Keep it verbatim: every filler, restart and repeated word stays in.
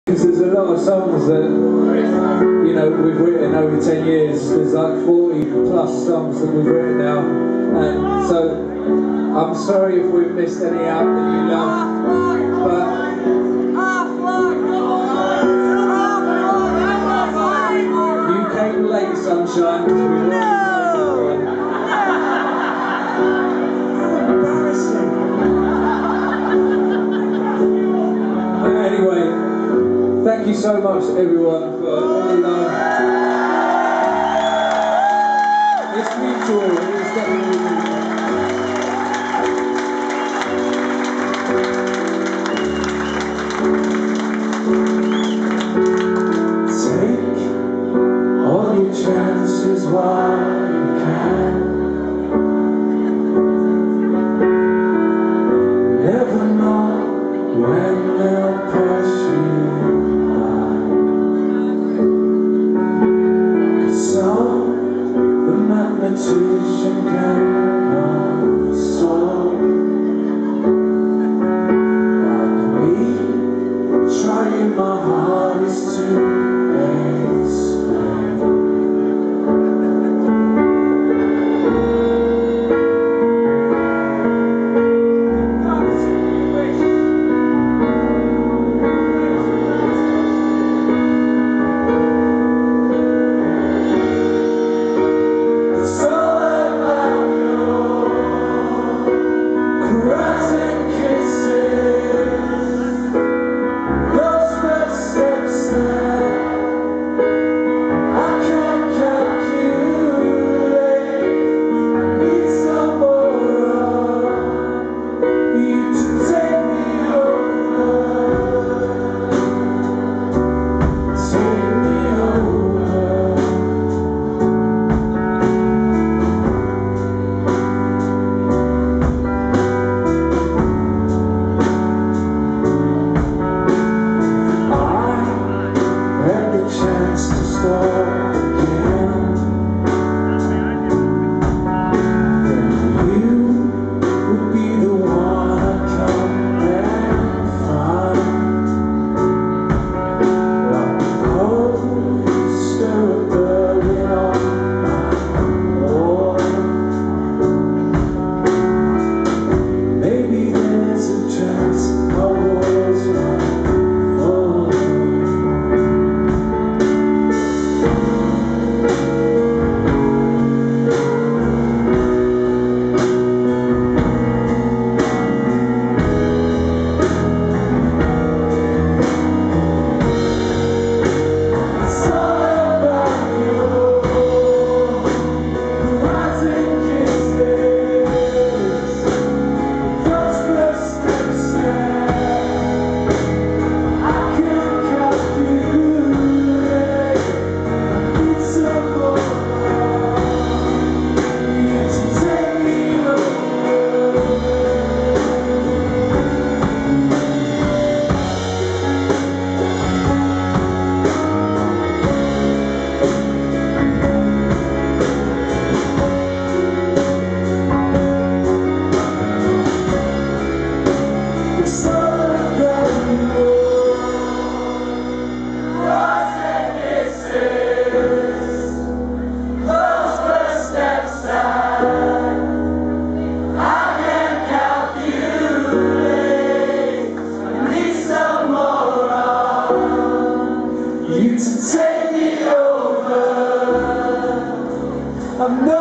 Because there's a lot of songs that, you know, we've written over ten years. There's like forty plus songs that we've written now. And so, I'm sorry if we've missed any out that you love. But you came late, sunshine, because we wanted to play Anyway, thank you so much everyone for all the love. It's mutual, it's definitely mutual. Take all your chances while you can. Never know when they'll pass you by. 'Cause some the mathematician cannot solve. Like me, trying my hardest to you to take me over. I'm not